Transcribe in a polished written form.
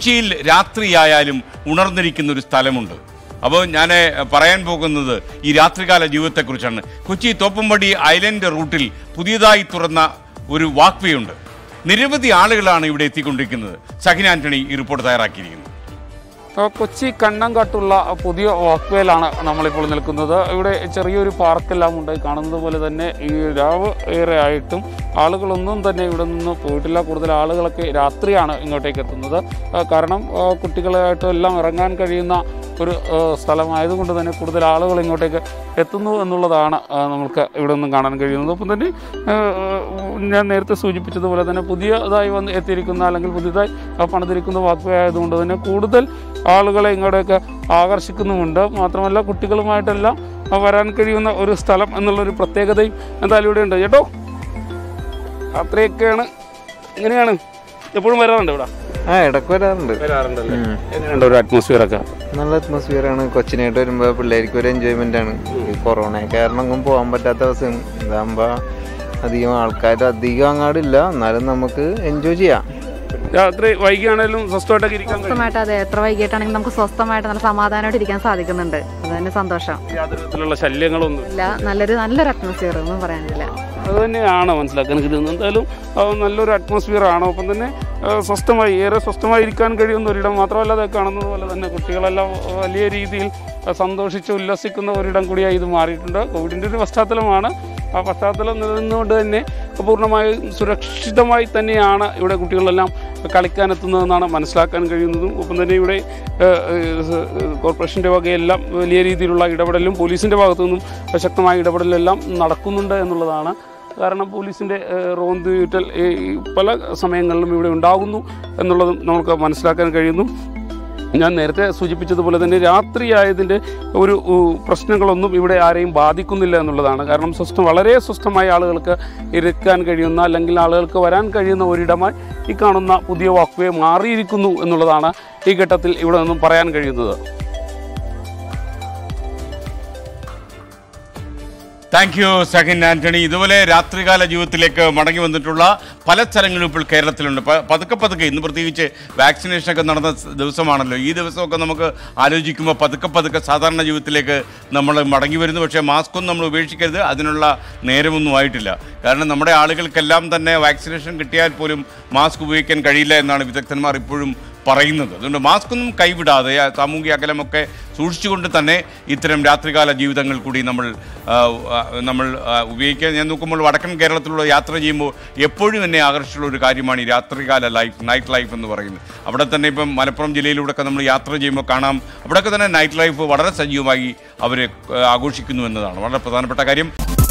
കൊച്ചിയിൽ രാത്രിയായാലും ഉണർന്നിരിക്കുന്ന ഒരു സ്ഥലമുണ്ട്. അപ്പോൾ ഞാൻ പറയാൻ പോകുന്നത് ഈ രാത്രികാല ജീവിതത്തെക്കുറിച്ചാണ്. കൊച്ചി തോപ്പുംപടി ഐലൻഡ് റൂട്ടിൽ പുതിയതായി തുറന്ന ഒരു വാക്ക് വേ ഉണ്ട്. നിരവധി ആളുകളാണ് ഇവിടെ എത്തിക്കൊണ്ടിരിക്കുന്നത്. ഷഹിൻ ആന്റണി ഈ റിപ്പോർട്ട് തയ്യാറാക്കിയിരിക്കുന്നത്. കൊച്ചി കണ്ണങ്കാട്ടുള്ള പുതിയ വാക്ക്വേയിലാണ് നമ്മളിപ്പോൾ നിൽക്കുന്നത്. ഇവിടെ ചെറിയൊരു പാർക്കെല്ലാം ഉണ്ട്. കാണുന്നത് പോലെ തന്നെ ഈ രാവ് ഏറെ ആയിട്ടും ആളുകളൊന്നും തന്നെ ഇവിടെ നിന്ന് പോയിട്ടില്ല. കൂടുതൽ ആളുകളൊക്കെ രാത്രിയാണ് ഇങ്ങോട്ടേക്ക് എത്തുന്നത്. കാരണം കുട്ടികളായിട്ടും എല്ലാം ഇറങ്ങാൻ കഴിയുന്ന ഒരു സ്ഥലമായതുകൊണ്ട് തന്നെ കൂടുതൽ ആളുകൾ ഇങ്ങോട്ടേക്ക് എത്തുന്നു എന്നുള്ളതാണ് നമുക്ക് ഇവിടെ നിന്നും കാണാൻ കഴിയുന്നത്. ഒപ്പം തന്നെ ഞാൻ നേരത്തെ സൂചിപ്പിച്ചതുപോലെ തന്നെ പുതിയതായി എത്തിയിരിക്കുന്ന അല്ലെങ്കിൽ പുതിയതായി പണിതിരിക്കുന്ന വാക്ക്വേ ആയതുകൊണ്ട് തന്നെ കൂടുതൽ ആളുകളെ ഇങ്ങോട്ടേക്ക് ആകർഷിക്കുന്നുമുണ്ട്. മാത്രമല്ല കുട്ടികളുമായിട്ടെല്ലാം വരാൻ കഴിയുന്ന ഒരു സ്ഥലം എന്നുള്ളൊരു പ്രത്യേകതയും എന്തായാലും ഇവിടെ ഉണ്ട്. ചേട്ടോ അത്രയൊക്കെയാണ്. എങ്ങനെയാണ് എപ്പോഴും വരാറുണ്ട് ഇവിടെ? ഇടയ്ക്ക് വരാറുണ്ടല്ലേ? എങ്ങനെയുണ്ട് ഒരു അറ്റ്മോസ്ഫിയറൊക്കെ? നല്ല അറ്റ്മോസ്ഫിയറാണ്. കൊച്ചിനായിട്ട് വരുമ്പോൾ പിള്ളേർക്ക് ഒരു എൻജോയ്മെന്റ് ആണ്. ഈ കൊറോണ കാരണം ഒന്നും പോകാൻ പറ്റാത്ത അവസ്ഥ ഇതാകുമ്പോൾ അധികം ആൾക്കാർ അധികം അങ്ങാടില്ല, എന്നാലും നമുക്ക് എൻജോയ് ചെയ്യാം. രാത്രി വൈകിയാണെങ്കിലും സ്വസ്ഥമായിട്ടൊക്കെ ഇരിക്കാൻ സ്വസ്ഥമായിട്ട്, അതെ, എത്ര വൈകിട്ടാണെങ്കിലും നമുക്ക് സ്വസ്ഥമായിട്ട് നല്ല സമാധാനമായിട്ട് ഇരിക്കാൻ സാധിക്കുന്നുണ്ട്. അത് തന്നെ സന്തോഷം. യാതൊരു വിധത്തിലുള്ള ശല്യങ്ങളൊന്നും ഇല്ല. നല്ലൊരു അറ്റ്മോസ്ഫിയർ ഒന്നും പറയാനില്ല. അത് തന്നെയാണ് മനസ്സിലാക്കാൻ കഴിയുന്നത്. എന്തായാലും നല്ലൊരു അറ്റ്മോസ്ഫിയർ ആണ്. ഒപ്പം തന്നെ ഏറെ സ്വസ്ഥമായി ഇരിക്കാൻ കഴിയുന്ന ഒരിടം. മാത്രമല്ല അത് കാണുന്നത് പോലെ തന്നെ കുട്ടികളെല്ലാം വലിയ രീതിയിൽ സന്തോഷിച്ച് ഉല്ലസിക്കുന്ന ഒരിടം കൂടിയായി ഇത് മാറിയിട്ടുണ്ട്. കോവിഡിൻ്റെ ഒരു പശ്ചാത്തലമാണ്. ആ പശ്ചാത്തലം നിലനിന്നുകൊണ്ട് തന്നെ പൂർണ്ണമായും സുരക്ഷിതമായി തന്നെയാണ് ഇവിടെ കുട്ടികളെല്ലാം കളിക്കാനെത്തുന്നതെന്നാണ് മനസ്സിലാക്കാൻ കഴിയുന്നതും. ഒപ്പം തന്നെ ഇവിടെ കോർപ്പറേഷൻ്റെ വകയെല്ലാം വലിയ രീതിയിലുള്ള ഇടപെടലും പോലീസിൻ്റെ ഭാഗത്തു നിന്നും ശക്തമായ ഇടപെടലെല്ലാം നടക്കുന്നുണ്ട് എന്നുള്ളതാണ്. കാരണം പോലീസിൻ്റെ റോന്ത് ചുറ്റൽ പല സമയങ്ങളിലും ഇവിടെ ഉണ്ടാകുന്നു എന്നുള്ളതും നമുക്ക് മനസ്സിലാക്കാൻ കഴിയുന്നു. ഞാൻ നേരത്തെ സൂചിപ്പിച്ചതുപോലെ തന്നെ രാത്രിയായതിൻ്റെ ഒരു പ്രശ്നങ്ങളൊന്നും ഇവിടെ ആരെയും ബാധിക്കുന്നില്ല എന്നുള്ളതാണ്. കാരണം വളരെ സ്വസ്ഥമായ ആളുകൾക്ക് ഇരിക്കാൻ കഴിയുന്ന അല്ലെങ്കിൽ ആളുകൾക്ക് വരാൻ കഴിയുന്ന ഒരിടമായി ഈ കാണുന്ന പുതിയ വാക്ക്വേ മാറിയിരിക്കുന്നു എന്നുള്ളതാണ് ഈ ഘട്ടത്തിൽ ഇവിടെ നിന്നും പറയാൻ കഴിയുന്നത്. Thank you Shahin Antony. ഇതുപോലെ രാത്രികാല ജീവിതത്തിലേക്ക് മടങ്ങി വന്നിട്ടുള്ള പല സ്ഥലങ്ങളും ഇപ്പോൾ കേരളത്തിലുണ്ട്. പതുക്കെ ഇന്ന് പ്രത്യേകിച്ച് വാക്സിനേഷനൊക്കെ നടന്ന ദിവസമാണല്ലോ. ഈ ദിവസമൊക്കെ നമുക്ക് ആലോചിക്കുമ്പോൾ പതുക്കെ സാധാരണ ജീവിതത്തിലേക്ക് നമ്മൾ മടങ്ങി വരുന്നു. പക്ഷേ മാസ്കൊന്നും നമ്മൾ ഉപേക്ഷിക്കരുത്. അതിനുള്ള നേരമൊന്നും ആയിട്ടില്ല. കാരണം നമ്മുടെ ആളുകൾക്കെല്ലാം തന്നെ വാക്സിനേഷൻ കിട്ടിയാൽ പോലും മാസ്ക് ഉപയോഗിക്കാൻ കഴിയില്ല എന്നാണ് വിദഗ്ധന്മാർ ഇപ്പോഴും പറയുന്നത്. അതുകൊണ്ട് മാസ്കൊന്നും കൈവിടാതെ സാമൂഹിക അകലമൊക്കെ സൂക്ഷിച്ചുകൊണ്ട് തന്നെ ഇത്തരം രാത്രികാല ജീവിതങ്ങൾ കൂടി നമ്മൾ ഉപയോഗിക്കുക. ഞാൻ നോക്കുമ്പോൾ വടക്കൻ കേരളത്തിലൂടെ യാത്ര ചെയ്യുമ്പോൾ എപ്പോഴും എന്നെ ആകർഷിച്ചുള്ള ഒരു കാര്യമാണ് ഈ രാത്രികാല നൈറ്റ് ലൈഫ് എന്ന് പറയുന്നത്. അവിടെ തന്നെ ഇപ്പം മലപ്പുറം ജില്ലയിലൂടെയൊക്കെ നമ്മൾ യാത്ര ചെയ്യുമ്പോൾ കാണാം, അവിടെയൊക്കെ തന്നെ നൈറ്റ് ലൈഫ് വളരെ സജീവമായി അവർ ആഘോഷിക്കുന്നു എന്നതാണ് വളരെ പ്രധാനപ്പെട്ട കാര്യം.